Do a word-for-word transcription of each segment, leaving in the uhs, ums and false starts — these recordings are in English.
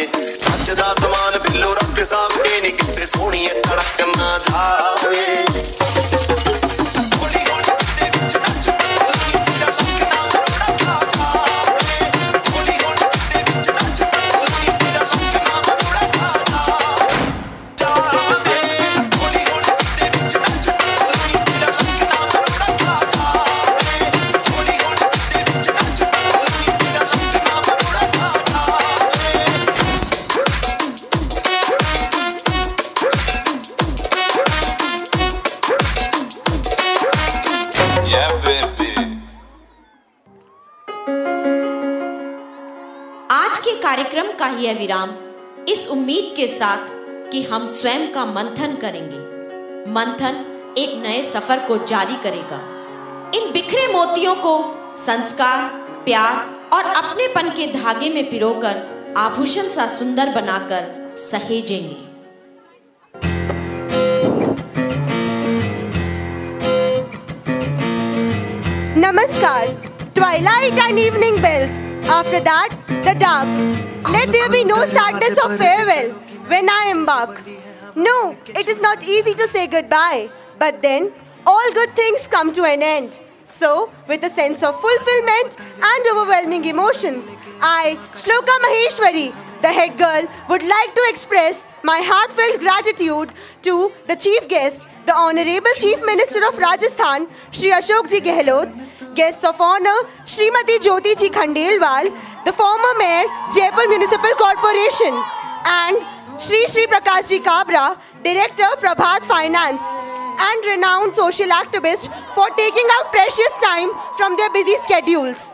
नचदा समान बिल्लो रख सामने नी किते सोहणीए धड़क ना जावे कार्यक्रम का ही विराम इस उम्मीद के साथ कि हम स्वयं का मंथन करेंगे। मंथन एक नए सफर को जारी करेगा। इन बिखरे मोतियों को संस्कार, प्यार और अपनेपन के धागे में पिरोकर आभूषण सा सुंदर बनाकर सहेजेंगे। Namaskar. Twilight and evening bells. After that, the dark. Let there be no sadness of farewell when I embark. No, it is not easy to say goodbye. But then, all good things come to an end. So, with a sense of fulfillment and overwhelming emotions, I, Shloka Maheshwari, the head girl, would like to express my heartfelt gratitude to the chief guest, the Honorable Chief Minister of Rajasthan, Shri Ashok Ji Gehlot, guests of honor, Srimati Jyoti Ji Khandelwal, the former Mayor, Jaipur Municipal Corporation, and Shri Shri Prakash Ji Kabra, Director, Prabhat Finance, and renowned social activists for taking out precious time from their busy schedules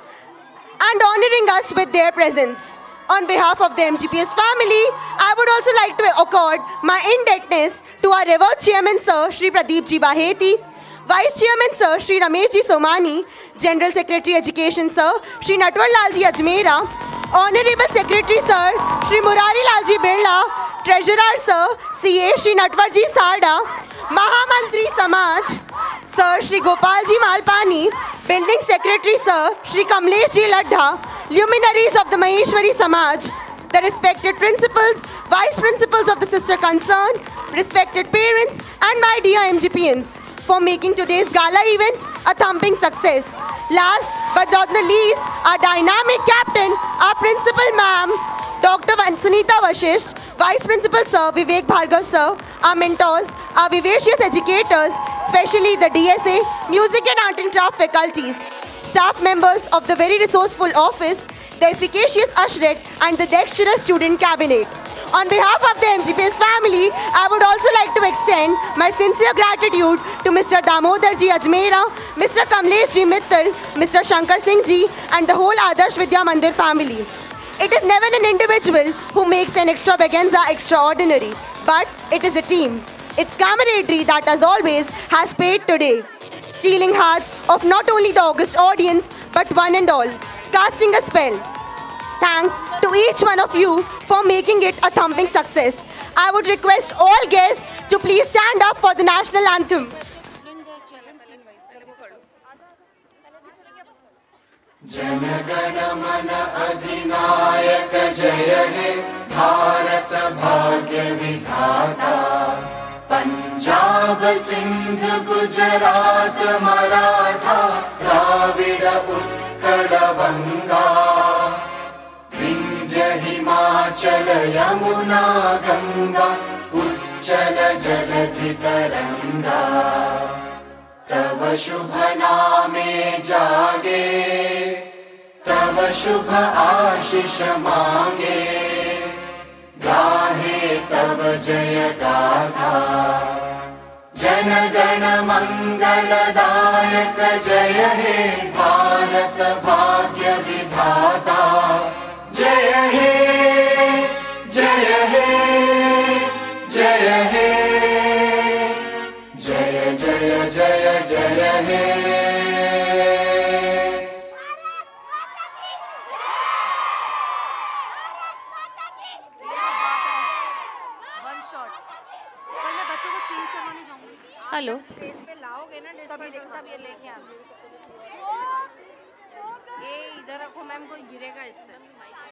and honoring us with their presence. On behalf of the M G P S family, I would also like to accord my indebtedness to our revered Chairman Sir, Shri Pradeep Ji Baheti, Vice Chairman Sir, Shri Ramesh Ji Somani, General Secretary Education Sir, Shri Natwar Lal Ji Ajmera, Honorable Secretary Sir, Shri Murari Lal Ji Birla, Treasurer Sir, C A Shri Natwar Ji Sarda, Mahamantri Samaj, Sir Shri Gopal Ji Malpani, Building Secretary Sir, Shri Kamlesh Ji Ladha, luminaries of the Maheshwari Samaj, the respected principals, vice principals of the sister concern, respected parents, and my dear M G P Ns, for making today's gala event a thumping success. Last but not the least, our dynamic captain, our principal ma'am, Doctor Sunita Vashisht, Vice Principal Sir, Vivek Bhargav Sir, our mentors, our vivacious educators, especially the D S A, Music and Art and Craft faculties, staff members of the very resourceful office, the efficacious usherette, and the dexterous student cabinet. On behalf of the M G P S family, I would also like to extend my sincere gratitude to Mister Damodar Ji Ajmera, Mister Kamlesh Ji Mittal, Mister Shankar Singh Ji, and the whole Adarsh Vidya Mandir family. It is never an individual who makes an extravaganza extraordinary, but it is a team. It's camaraderie that, as always, has paid today, stealing hearts of not only the august audience, but one and all, casting a spell. Thanks to each one of you for making it a thumping success. I would request all guests to please stand up for the national anthem. Janagana mana adhinayak jaya he Bharat bhagya vidhata Punjab Sindh Gujarat Maratha Dravida Utkala Vanga Vindhya Himachal Yamuna Ganga Uchchala Jaladhi Taranga तव शुभ नामे जागे तव शुभ आशीष मांगे गाहे तव जय गाथा जन गण मंगलदायक जय हे भारत भाग्य विधाता जय हे जय हे जय हे जय जय जय जय हे वन शॉट पर मैं बच्चों को चेंज करवाने जाऊंगी। हेलो स्टेज पे लाओगे ना तभी तब ये लेके आना। ये इधर रखो मैम, कोई गिरेगा इससे।